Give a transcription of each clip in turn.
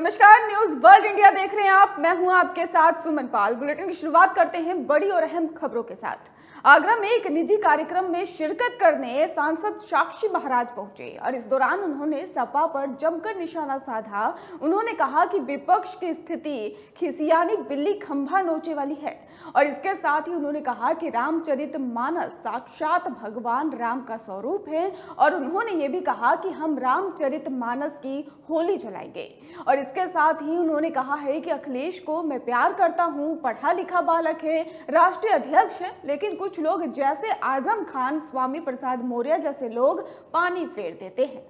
नमस्कार, news world India देख रहे हैं आप। मैं हूं आपके साथ सुमन पाल। बुलेटिन की शुरुआत करते हैं बड़ी और अहम खबरों के साथ। आगरा में एक निजी कार्यक्रम में शिरकत करने सांसद साक्षी महाराज पहुंचे और इस दौरान उन्होंने सपा पर जमकर निशाना साधा। उन्होंने कहा कि विपक्ष की स्थिति खिसियानी बिल्ली खंभा नोचे वाली है और इसके साथ ही उन्होंने कहा कि रामचरितमानस साक्षात भगवान राम का स्वरूप है और उन्होंने ये भी कहा कि हम रामचरितमानस की होली जलाएंगे। और इसके साथ ही उन्होंने कहा है कि अखिलेश को मैं प्यार करता हूं, पढ़ा लिखा बालक है, राष्ट्रीय अध्यक्ष है, लेकिन कुछ लोग जैसे आजम खान, स्वामी प्रसाद मौर्य जैसे लोग पानी फेर देते हैं।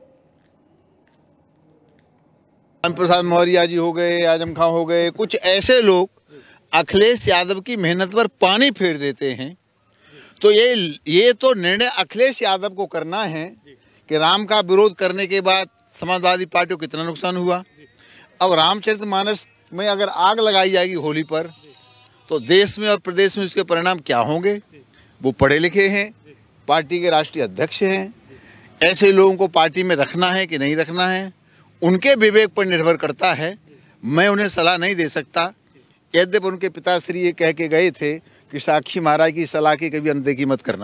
स्वामी प्रसाद मौर्य जी हो गए, आजम खान हो गए, कुछ ऐसे लोग अखिलेश यादव की मेहनत पर पानी फेर देते हैं। तो ये तो निर्णय अखिलेश यादव को करना है कि राम का विरोध करने के बाद समाजवादी पार्टी को कितना नुकसान हुआ। अब रामचरितमानस में अगर आग लगाई जाएगी होली पर तो देश में और प्रदेश में उसके परिणाम क्या होंगे। वो पढ़े लिखे हैं, पार्टी के राष्ट्रीय अध्यक्ष हैं, ऐसे लोगों को पार्टी में रखना है कि नहीं रखना है उनके विवेक पर निर्भर करता है। मैं उन्हें सलाह नहीं दे सकता। यद्यपि उनके पिताश्री ये कह के गए थे कि साक्षी महाराज की सलाह की कभी अनदेखी मत करना।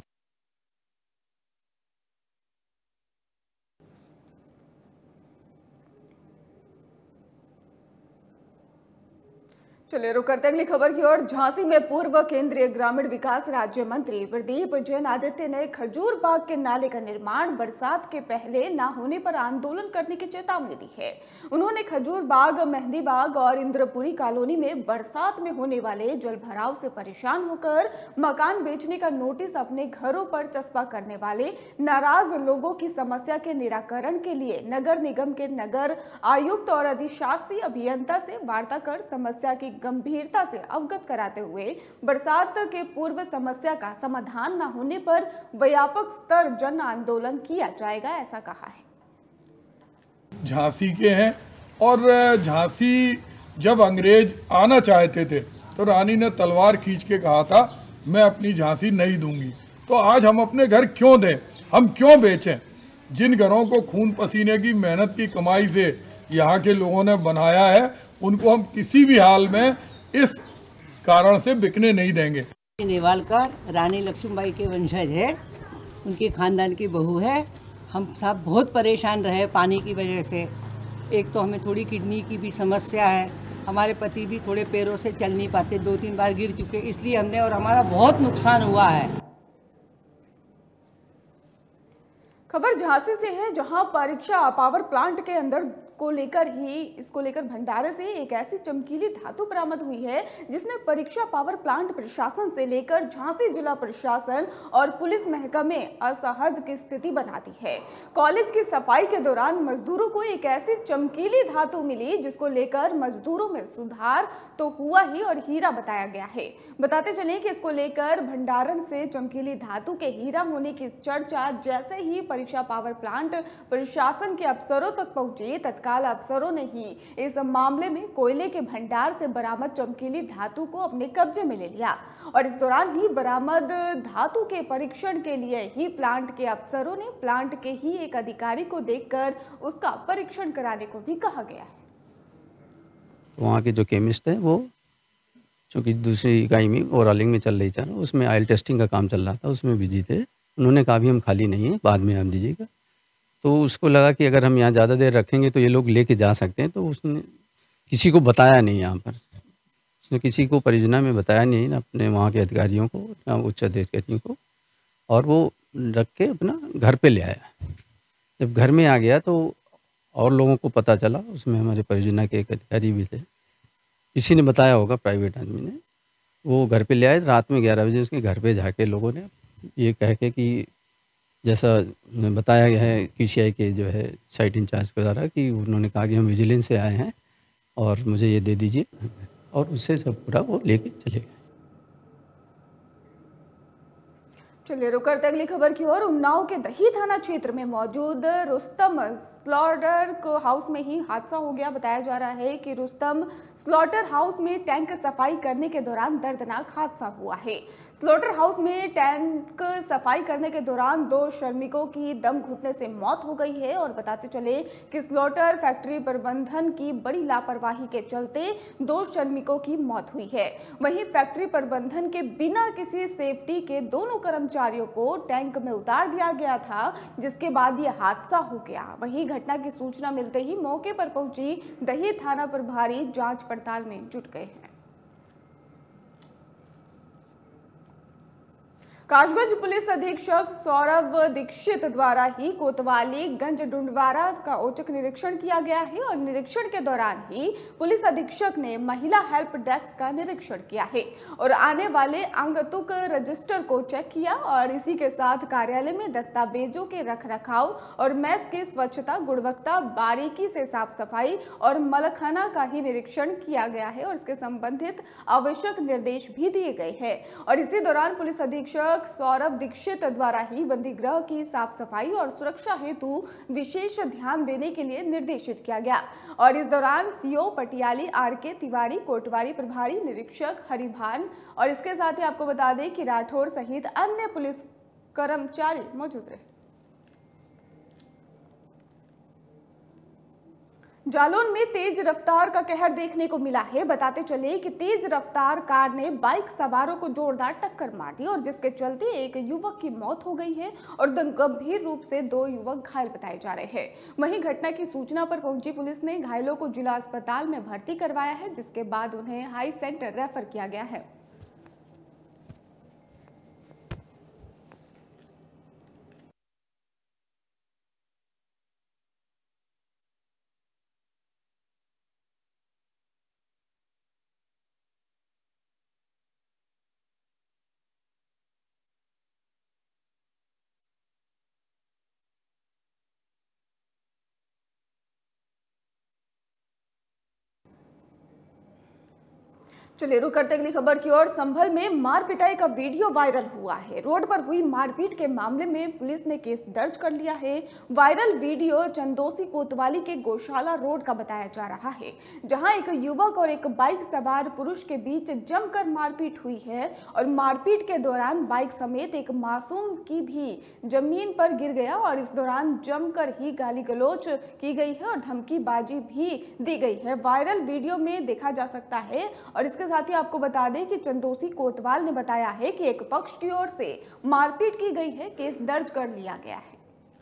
चलिए रुक करते अगली खबर की ओर। झांसी में पूर्व केंद्रीय ग्रामीण विकास राज्य मंत्री प्रदीप जैन आदित्य ने खजूर बाग के नाले का निर्माण बरसात के पहले न होने पर आंदोलन करने की चेतावनी दी है। उन्होंने खजूर बाग, मेहंदी बाग और इंद्रपुरी कॉलोनी में बरसात में होने वाले जल भराव से परेशान होकर मकान बेचने का नोटिस अपने घरों पर चस्पा करने वाले नाराज लोगों की समस्या के निराकरण के लिए नगर निगम के नगर आयुक्त और अधिशासी अभियंता से वार्ता कर समस्या की गंभीरता से अवगत कराते हुए बरसात के पूर्व समस्या का समाधान न होने पर व्यापक स्तर जन आंदोलन किया जाएगा, ऐसा कहा है। झांसी के हैं और झांसी जब अंग्रेज आना चाहते थे तो रानी ने तलवार खींच के कहा था मैं अपनी झांसी नहीं दूंगी। तो आज हम अपने घर क्यों दें, हम क्यों बेचें? जिन घरों को खून पसीने की मेहनत की कमाई से यहाँ के लोगों ने बनाया है उनको हम किसी भी हाल में इस कारण से बिकने नहीं देंगे। नेवालकर रानी लक्ष्मीबाई के वंशज है, उनके खानदान की बहू है। हम सब बहुत परेशान रहे पानी की वजह से। एक तो हमें थोड़ी किडनी की भी समस्या है, हमारे पति भी थोड़े पैरों से चल नहीं पाते, 2-3 बार गिर चुके, इसलिए हमने और हमारा बहुत नुकसान हुआ है। खबर झांसी से है, जहां परीक्षा पावर प्लांट के अंदर इसको लेकर भंडारे से एक ऐसी चमकीली धातु बरामद हुई है जिसने परीक्षा पावर प्लांट प्रशासन से लेकर झांसी जिला प्रशासन और पुलिस महकमे असहज की स्थिति बना दी है। कॉलेज की सफाई के दौरान मजदूरों को एक ऐसी चमकीली धातु मिली जिसको लेकर मजदूरों में सुधार तो हुआ ही और हीरा बताया गया है। बताते चले कि इसको लेकर भंडारण से चमकीली धातु के हीरा होने की चर्चा जैसे ही परीक्षा पावर प्लांट प्रशासन के अफसरों तक पहुंची, तत्काल अफसरों ने ही इस मामले में कोयले के भंडार से बरामद चमकीली धातु को अपने कब्जे में ले लिया और इस दौरान ही बरामद धातु के परीक्षण के लिए ही प्लांट के अफसरों ने प्लांट के ही एक अधिकारी को देखकर उसका परीक्षण कराने को भी कहा गया है। वहाँ के जो केमिस्ट है वो चूँकि दूसरी इकाई में ओवरऑलिंग में चल रही था, उसमें ऑयल टेस्टिंग का काम चल रहा था, उसमें बिजी थे। उन्होंने कहा भी हम खाली नहीं हैं, बाद में आप दीजिएगा। तो उसको लगा कि अगर हम यहाँ ज़्यादा देर रखेंगे तो ये लोग लेके जा सकते हैं, तो उसने किसी को बताया नहीं, यहाँ पर उसने किसी को परियोजना में बताया नहीं, ना अपने वहाँ के अधिकारियों को ना उच्च अधिकारियों को, और वो रख के अपना घर पे ले आया। जब घर में आ गया तो और लोगों को पता चला, उसमें हमारे परियोजना के एक अधिकारी भी थे, किसी ने बताया होगा, प्राइवेट आदमी ने, वो घर पे ले आए। रात में 11 बजे उसके घर पे जाके लोगों ने ये कह के कि जैसा बताया गया है QCI के जो है साइट इंचार्ज के द्वारा कि उन्होंने कहा कि हम विजिलेंस से आए हैं और मुझे ये दे दीजिए, और उससे सब पूरा वो लेके चले गए। चलिए रुक करते अगली खबर की ओर। उन्नाव के दही थाना क्षेत्र में मौजूद रुस्तम स्लॉटर हाउस में ही हादसा हो गया। बताया जा रहा है कि रुस्तम स्लॉटर हाउस में टैंक सफाई करने के दौरान दर्दनाक हादसा हुआ है। स्लॉटर हाउस में टैंक सफाई करने के दौरान 2 श्रमिकों की दम घुटने से मौत हो गई है। और बताते चले कि स्लॉटर फैक्ट्री प्रबंधन की बड़ी लापरवाही के चलते 2 श्रमिकों की मौत हुई है। वहीं फैक्ट्री प्रबंधन के बिना किसी सेफ्टी के दोनों कर्मचारियों को टैंक में उतार दिया गया था, जिसके बाद यह हादसा हो गया। वहीं घटना की सूचना मिलते ही मौके पर पहुंची दही थाना प्रभारी जांच पड़ताल में जुट गए हैं। कासगंज पुलिस अधीक्षक सौरभ दीक्षित द्वारा ही कोतवाली गंज डुंडवारा का औचक निरीक्षण किया गया है। और निरीक्षण के दौरान ही पुलिस अधीक्षक ने महिला हेल्प डेस्क का निरीक्षण किया है और आने वाले आगंतुक रजिस्टर को चेक किया। और इसी के साथ कार्यालय में दस्तावेजों के रखरखाव और मेस की स्वच्छता, गुणवत्ता, बारीकी से साफ सफाई और मलखाना का ही निरीक्षण किया गया है और इसके संबंधित आवश्यक निर्देश भी दिए गए हैं। और इसी दौरान पुलिस अधीक्षक सौरभ दीक्षित द्वारा ही बंदी गृह की साफ सफाई और सुरक्षा हेतु विशेष ध्यान देने के लिए निर्देशित किया गया। और इस दौरान सीओ पटियाली, आरके तिवारी, कोटवारी प्रभारी निरीक्षक हरिभान और इसके साथ ही आपको बता दें कि राठौर सहित अन्य पुलिस कर्मचारी मौजूद रहे। जालौन में तेज रफ्तार का कहर देखने को मिला है। बताते चले कि तेज रफ्तार कार ने बाइक सवारों को जोरदार टक्कर मार दी और जिसके चलते एक युवक की मौत हो गई है और गंभीर रूप से 2 युवक घायल बताए जा रहे हैं। वहीं घटना की सूचना पर पहुंची पुलिस ने घायलों को जिला अस्पताल में भर्ती करवाया है, जिसके बाद उन्हें हाई सेंटर रेफर किया गया है। चलिए रुक करते अगली खबर की ओर। संभल में मार पिटाई का वीडियो वायरल हुआ है। रोड पर हुई मारपीट के मामले में पुलिस ने केस दर्ज कर लिया है। वायरल वीडियो चंदोसी कोतवाली के गौशाला रोड का बताया जा रहा है, जहां एक युवक और एक बाइक सवार पुरुष के बीच जमकर मारपीट हुई है और मारपीट के दौरान बाइक समेत एक मासूम की भी जमीन पर गिर गया और इस दौरान जमकर ही गाली गलौज की गई है और धमकीबाजी भी दी गई है। वायरल वीडियो में देखा जा सकता है। और इसके साथ ही आपको बता दें कि चंदोसी कोतवाल ने बताया है कि एक पक्ष की ओर से मारपीट की गई है, केस दर्ज कर लिया गया है।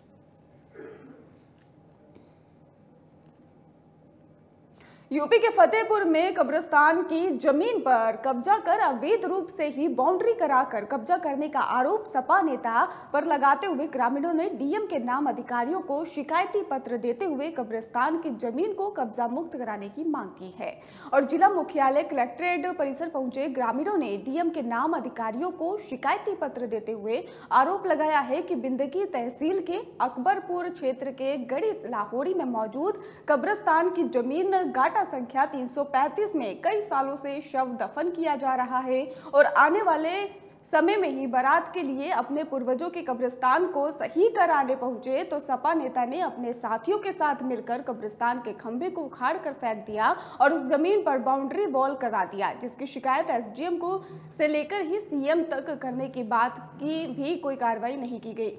यूपी के फतेहपुर में कब्रिस्तान की जमीन पर कब्जा कर अवैध रूप से ही बाउंड्री कराकर कब्जा करने का आरोप सपा नेता पर लगाते हुए ग्रामीणों ने डीएम के नाम अधिकारियों को शिकायती पत्र देते हुए कब्रिस्तान की जमीन को कब्जा मुक्त कराने की मांग की है। और जिला मुख्यालय कलेक्ट्रेट परिसर पहुंचे ग्रामीणों ने डीएम के नाम अधिकारियों को शिकायती पत्र देते हुए आरोप लगाया है कि बिंदकी तहसील के अकबरपुर क्षेत्र के गड़ी लाहौरी में मौजूद कब्रिस्तान की जमीन गाटा संख्या 335 में कई सालों से शव दफन किया जा रहा है और आने वाले समय में ही बारात के लिए अपने पूर्वजों के कब्रिस्तान को सही कराने पहुंचे तो सपा नेता ने अपने साथियों के साथ मिलकर कब्रिस्तान के खंभे को उखाड़ कर फेंक दिया और उस जमीन पर बाउंड्री वॉल करवा दिया, जिसकी शिकायत एसडीएम को से लेकर ही सीएम तक करने की बात की भी कोई कार्रवाई नहीं की गई।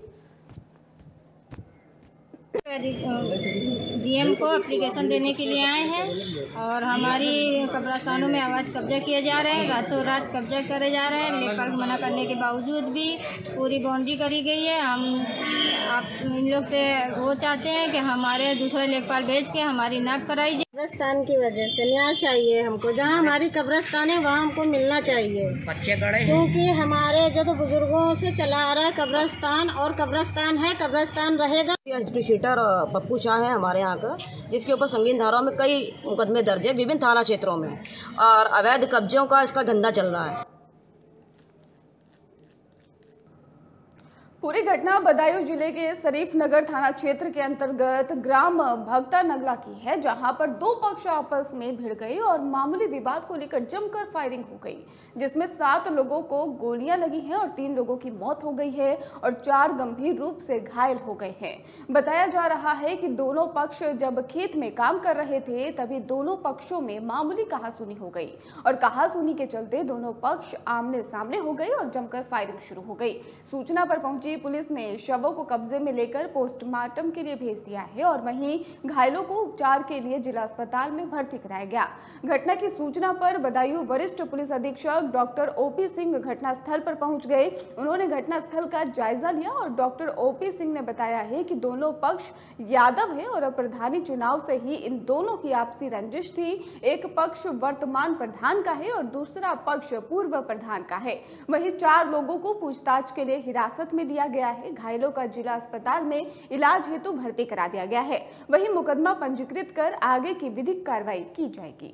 डीएम को एप्लीकेशन देने के लिए आए हैं और हमारी कब्रिस्तानों में अवैध कब्जा किए जा रहे हैं, रातों रात कब्जा करे जा रहे हैं। लेखपाल मना करने के बावजूद भी पूरी बाउंड्री करी गई है। हम आप इन लोग से वो चाहते हैं कि हमारे दूसरे लेखपाल भेज के हमारी नाप कराई जाए। कब्रिस्तान की वजह से न्याय चाहिए हमको, जहाँ हमारी कब्रिस्तान है वहाँ हमको मिलना चाहिए, क्योंकि हमारे जो तो बुजुर्गों से चला आ रहा है कब्रिस्तान और कब्रिस्तान है, कब्रिस्तान रहेगा। शीटर पप्पू शाह है हमारे यहाँ का, जिसके ऊपर संगीन धाराओं में कई मुकदमे दर्ज है विभिन्न थाना क्षेत्रों में और अवैध कब्जों का इसका धंधा चल रहा है। पूरी घटना बदायूं जिले के शरीफ नगर थाना क्षेत्र के अंतर्गत ग्राम भगता नगला की है, जहां पर दो पक्ष आपस में भिड़ गए और मामूली विवाद को लेकर जमकर फायरिंग हो गई, जिसमें 7 लोगों को गोलियां लगी हैं और 3 लोगों की मौत हो गई है और 4 गंभीर रूप से घायल हो गए हैं। बताया जा रहा है कि दोनों पक्ष जब खेत में काम कर रहे थे तभी दोनों पक्षों में मामूली कहासुनी हो गई और कहासुनी के चलते दोनों पक्ष आमने सामने हो गए और जमकर फायरिंग शुरू हो गई। सूचना पर पहुंची पुलिस ने शवों को कब्जे में लेकर पोस्टमार्टम के लिए भेज दिया है और वहीं घायलों को उपचार के लिए जिला अस्पताल में भर्ती कराया गया। घटना की सूचना पर बदायूं वरिष्ठ पुलिस अधीक्षक डॉक्टर ओपी सिंह घटनास्थल पर पहुंच गए। उन्होंने घटनास्थल का जायजा लिया और डॉक्टर ओपी सिंह ने बताया है कि दोनों पक्ष यादव है और प्रधानी चुनाव से ही इन दोनों की आपसी रंजिश थी। एक पक्ष वर्तमान प्रधान का है और दूसरा पक्ष पूर्व प्रधान का है। वहीं 4 लोगों को पूछताछ के लिए हिरासत में लिया गया है। घायलों का जिला अस्पताल में इलाज हेतु भर्ती करा दिया गया है। वहीं मुकदमा पंजीकृत कर आगे की विधिक कार्रवाई की जाएगी।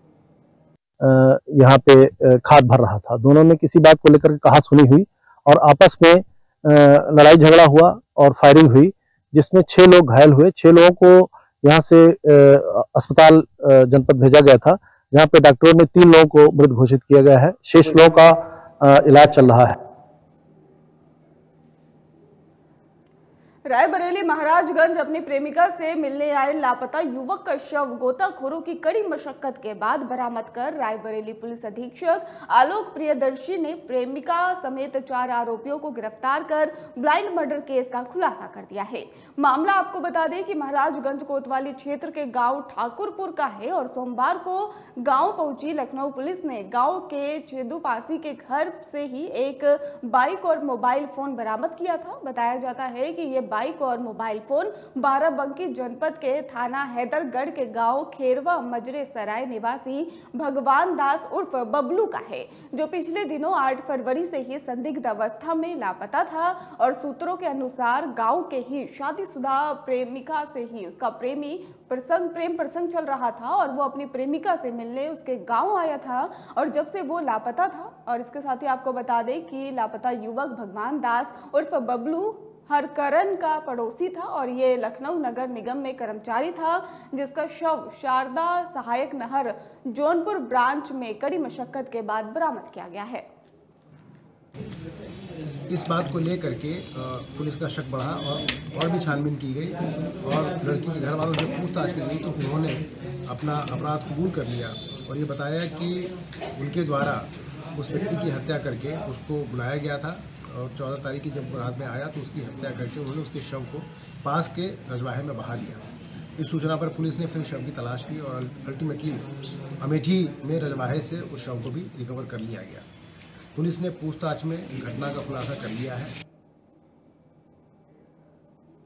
यहाँ पे खाद भर रहा था, दोनों में किसी बात को लेकर कहासुनी हुई और आपस में लड़ाई झगड़ा हुआ और फायरिंग हुई, जिसमें 6 लोग घायल हुए। 6 लोगों को यहाँ से अस्पताल जनपद भेजा गया था, जहाँ पे डॉक्टरों ने 3 लोगों को मृत घोषित किया गया है। शेष लोगों का इलाज चल रहा है। रायबरेली महाराजगंज अपनी प्रेमिका से मिलने आए लापता युवक का शव गोताखोरों की कड़ी मशक्कत के बाद बरामद कर रायबरेली पुलिस अधीक्षक आलोक प्रियदर्शी ने प्रेमिका समेत 4 आरोपियों को गिरफ्तार कर ब्लाइंड मर्डर केस का खुलासा कर दिया है। मामला आपको बता दें कि महाराजगंज कोतवाली क्षेत्र के गांव ठाकुरपुर का है और सोमवार को गांव पहुंची लखनऊ पुलिस ने गांव के छेदुपासी के घर से ही एक बाइक और मोबाइल फोन बरामद किया था। बताया जाता है कि ये बाइक और मोबाइल फोन बाराबंकी जनपद के थाना हैदरगढ़ के गांव खेरवा मजरे सराय निवासी भगवान दास उर्फ बबलू का है, जो पिछले दिनों 8 फरवरी से ही संदिग्ध अवस्था में लापता था और सूत्रों के अनुसार गांव के ही शादीशुदा प्रेमिका से ही उसका प्रेम प्रसंग चल रहा था और वो अपनी प्रेमिका से मिलने उसके गांव आया था और जब से वो लापता था। और इसके साथ ही आपको बता दें कि लापता युवक भगवान दास उर्फ बबलू हरकरन का पड़ोसी था और ये लखनऊ नगर निगम में कर्मचारी था, जिसका शव शारदा सहायक नहर जौनपुर ब्रांच में कड़ी मशक्कत के बाद बरामद किया गया है। इस बात को लेकर के पुलिस का शक बढ़ा और भी छानबीन की गई और लड़की के घर वालों से पूछताछ की गई तो उन्होंने अपना अपराध कबूल कर लिया और ये बताया कि उनके द्वारा उस व्यक्ति की हत्या करके उसको बुलाया गया था और 14 तारीख की जब रात में आया तो उसकी हत्या करके उन्होंने उसके शव को पास के रजवाहे में बहा दिया। इस सूचना पर पुलिस ने फिर शव की तलाश की और अल्टीमेटली अमेठी में रजवाहे से उस शव को भी रिकवर कर लिया गया। पुलिस ने पूछताछ में घटना का खुलासा कर लिया है।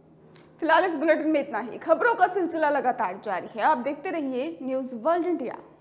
फिलहाल इस बुलेटिन में इतना ही। खबरों का सिलसिला लगातार जारी है, आप देखते रहिए न्यूज़ वर्ल्ड इंडिया।